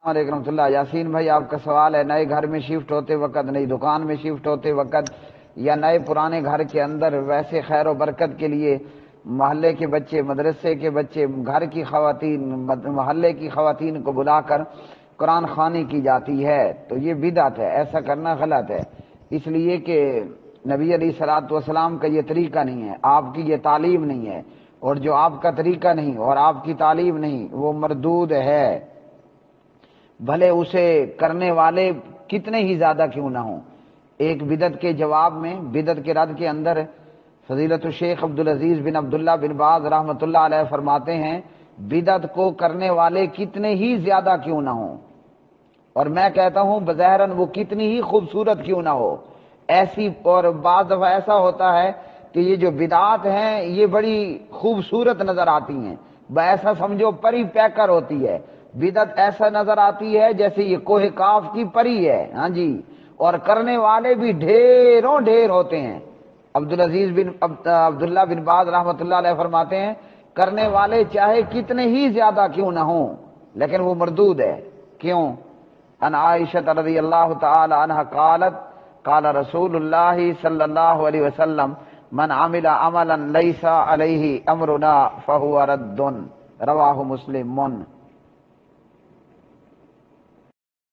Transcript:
علیکم رحمۃ اللہ۔ یاسین بھائی آپ کا سوال ہے، نئے گھر میں شفٹ ہوتے وقت، نئی دکان میں شفٹ ہوتے وقت یا نئے پرانے گھر کے اندر ویسے خیر و برکت کے لیے محلے کے بچے، مدرسے کے بچے، گھر کی خواتین، محلے کی خواتین کو بلا کر قرآن خوانی کی جاتی ہے تو یہ بدعت ہے، ایسا کرنا غلط ہے، اس لیے کہ نبی علیہ الصلوۃ والسلام کا یہ طریقہ نہیں ہے، آپ کی یہ تعلیم نہیں ہے، اور جو آپ کا طریقہ نہیں اور آپ کی تعلیم نہیں وہ مردود ہے، بھلے اسے کرنے والے کتنے ہی زیادہ کیوں نہ ہوں۔ ایک بدعت کے جواب میں، بدعت کے رد کے اندر فضیلت الشیخ عبدالعزیز بن عبداللہ بن باز رحمۃ اللہ علیہ فرماتے ہیں بدعت کو کرنے والے کتنے ہی زیادہ کیوں نہ ہوں، اور میں کہتا ہوں بظاہراً وہ کتنی ہی خوبصورت کیوں نہ ہو، ایسی، اور بعض دفعہ ایسا ہوتا ہے کہ یہ جو بدعات ہیں یہ بڑی خوبصورت نظر آتی ہیں، ایسا سمجھو پری پیکر ہوتی ہے، بدعت ایسا نظر آتی ہے جیسے یہ کوہ کاف کی پری ہے، ہاں جی، اور کرنے والے بھی ڈھیروں ڈھیر ہوتے ہیں۔ عبداللہ بن باز رحمۃ اللہ علیہ فرماتے ہیں کرنے والے چاہے کتنے ہی زیادہ کیوں نہ ہوں لیکن وہ مردود ہے۔ کیوں؟ ان عائشہ رضی اللہ تعالی عنہ قالت قال رسول اللہ صلی اللہ علیہ وسلم من عمل عملا لیس علیہ امرنا فہو رد، رواہ مسلم۔